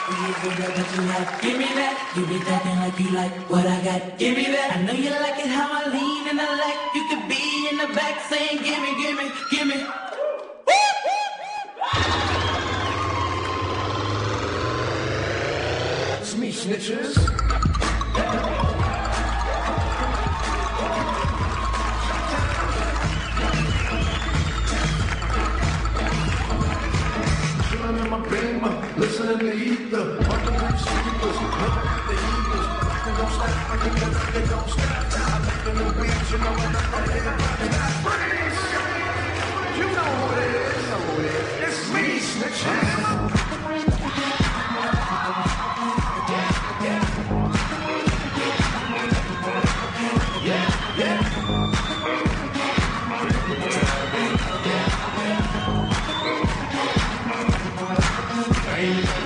Give me that. You be talking like you like what I got. Give me that. I know you like it how I lean and I like you could be in the back saying, give me, give me, give me. It's me, snitches. Chillin' in my beamer, listening to ether. Under the speakers, looking at the Eagles. They don't stop, I think that they don't stop. I look in the beats, you know what I'm freeze! You know who it is, It's me, snitches. Yeah.